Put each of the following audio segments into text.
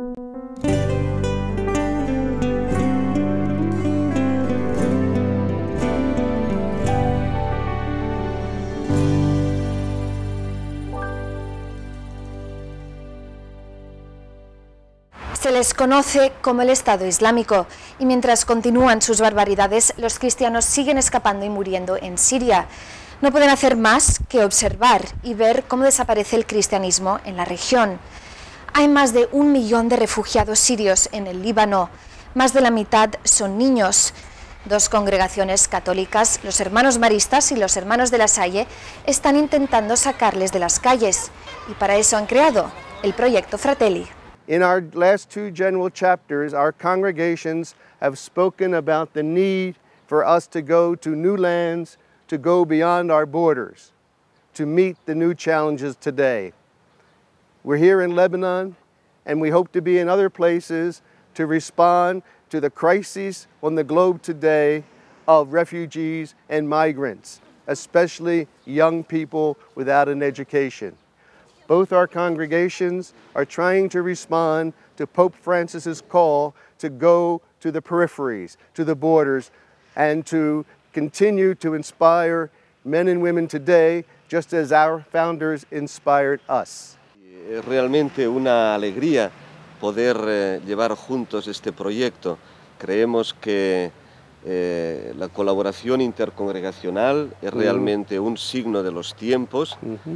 Se les conoce como el Estado Islámico y mientras continúan sus barbaridades, los cristianos siguen escapando y muriendo en Siria. No pueden hacer más que observar y ver cómo desaparece el cristianismo en la región. Hay más de 1 millón de refugiados sirios en el Líbano. Más de la mitad son niños. 2 congregaciones católicas, los Hermanos Maristas y los Hermanos de la Salle, están intentando sacarles de las calles y para eso han creado el proyecto Fratelli. In our last 2 general chapters, our congregations have spoken about the need for us to go to new lands, to go beyond our borders, to meet the new challenges today. We're here in Lebanon, and we hope to be in other places to respond to the crises on the globe today of refugees and migrants, especially young people without an education. Both our congregations are trying to respond to Pope Francis's call to go to the peripheries, to the borders, and to continue to inspire men and women today, just as our founders inspired us. Es realmente una alegría poder llevar juntos este proyecto. Creemos que la colaboración intercongregacional es realmente un signo de los tiempos.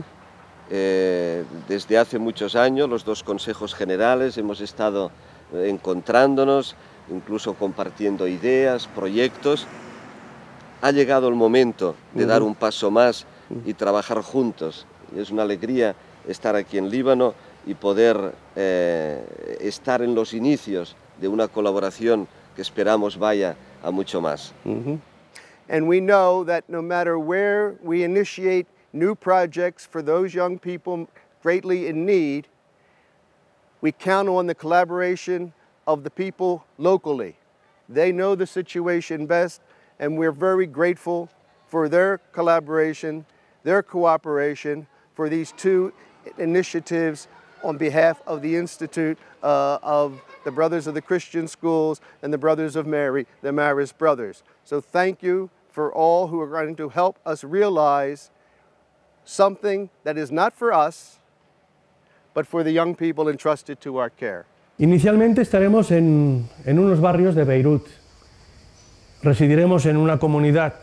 Desde hace muchos años los 2 consejos generales hemos estado encontrándonos, incluso compartiendo ideas, proyectos. Ha llegado el momento de dar un paso más y trabajar juntos. Es una alegría estar aquí en Líbano y poder estar en los inicios de una colaboración que esperamos vaya a mucho más. And we know that no matter where we initiate new projects for those young people greatly in need, we count on the collaboration of the people locally. They know the situation best, and we're very grateful for their collaboration, their cooperation for these 2 initiatives on behalf of the Institute of the Brothers of the Christian Schools and the Brothers of Mary, the Marist Brothers. So thank you for all who are going to help us realize something that is not for us, but for the young people entrusted to our care. Inicialmente estaremos en unos barrios de Beirut. Residiremos en una comunidad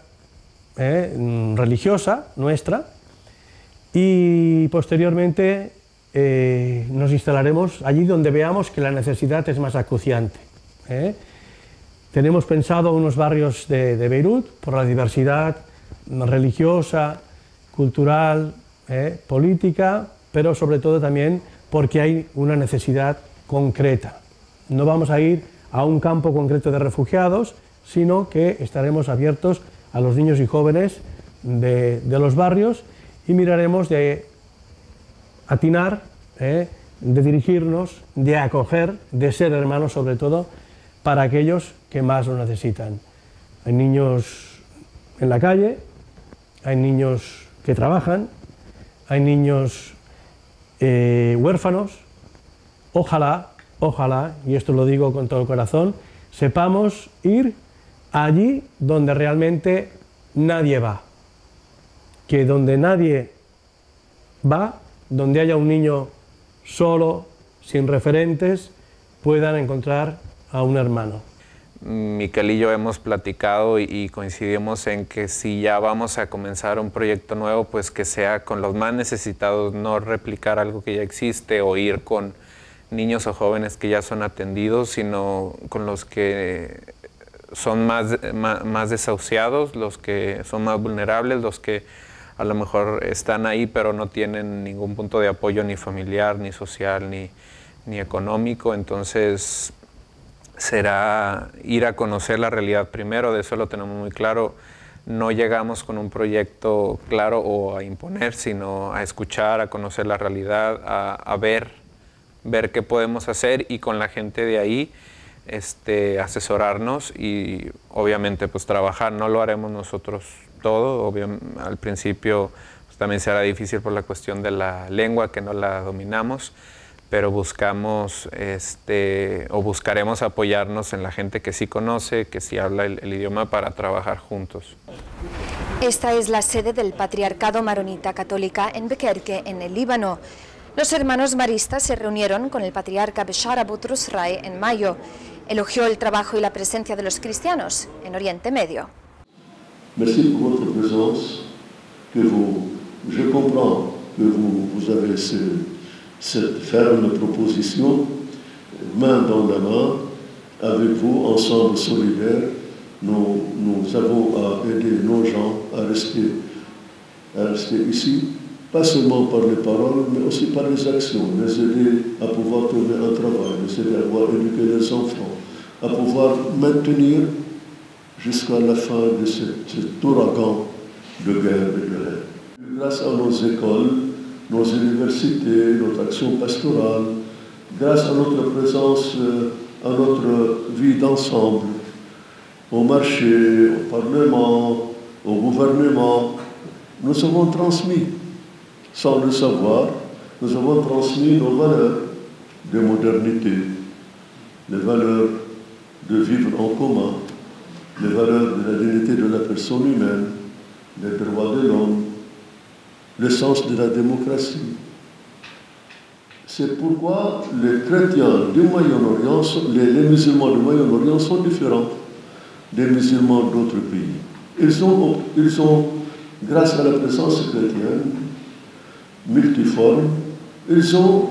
religiosa nuestra y posteriormente nos instalaremos allí donde veamos que la necesidad es más acuciante. Tenemos pensado unos barrios de Beirut por la diversidad religiosa, cultural, política, pero sobre todo también porque hay una necesidad concreta. No vamos a ir a un campo concreto de refugiados, sino que estaremos abiertos a los niños y jóvenes de los barrios y miraremos de atinar, de dirigirnos, de acoger, de ser hermanos sobre todo, para aquellos que más lo necesitan. Hay niños en la calle, hay niños que trabajan, hay niños huérfanos. Ojalá, y esto lo digo con todo el corazón, sepamos ir allí donde realmente nadie va. Que donde nadie va, donde haya un niño solo, sin referentes, puedan encontrar a un hermano. Miquel y yo hemos platicado y coincidimos en que si ya vamos a comenzar un proyecto nuevo, pues que sea con los más necesitados, no replicar algo que ya existe o ir con niños o jóvenes que ya son atendidos, sino con los que son más desahuciados, los que son más vulnerables, los que a lo mejor están ahí pero no tienen ningún punto de apoyo ni familiar, ni social, ni económico. Entonces será ir a conocer la realidad primero, de eso lo tenemos muy claro. No llegamos con un proyecto claro o a imponer, sino a escuchar, a conocer la realidad, a ver qué podemos hacer y con la gente de ahí asesorarnos y obviamente pues trabajar. No lo haremos nosotros todo, al principio pues, también será difícil por la cuestión de la lengua, que no la dominamos, pero buscamos o buscaremos apoyarnos en la gente que sí conoce, que sí habla el idioma para trabajar juntos. Esta es la sede del Patriarcado Maronita Católica en Bequerque, en el Líbano. Los hermanos maristas se reunieron con el patriarca Beshara Boutros Ghali en mayo. Elogió el trabajo y la presencia de los cristianos en Oriente Medio. Merci por votre présence, je comprends que vous avez cette ferme proposition, main dans la main, avec vous, ensemble solidaires, nous avons à aider nos gens à rester ici, pas seulement par les paroles, mais aussi par les actions, les aider à pouvoir trouver un travail, les aider à pouvoir éduquer les enfants, à pouvoir maintenir jusqu'à la fin de cet ouragan de guerre et de haine. Grâce à nos écoles, nos universités, notre action pastorale, grâce à notre présence, à notre vie d'ensemble, au marché, au Parlement, au gouvernement, nous avons transmis, sans le savoir, nous avons transmis nos valeurs de modernité, les valeurs de vivre en commun, les valeurs de la dignité de la personne humaine, les droits de l'homme, le sens de la démocratie. C'est pourquoi les chrétiens du Moyen-Orient, les musulmans du Moyen-Orient sont différents des musulmans d'autres pays. Ils ont, grâce à la présence chrétienne, multiforme, ils ont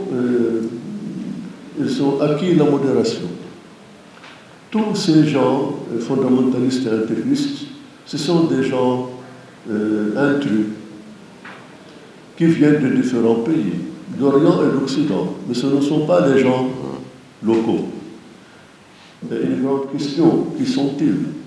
acquis la modération. Tous ces gens fondamentalistes et intégristes, ce sont des gens intrus qui viennent de différents pays, d'Orient et d'Occident, mais ce ne sont pas des gens locaux. Et une grande question, qui sont-ils?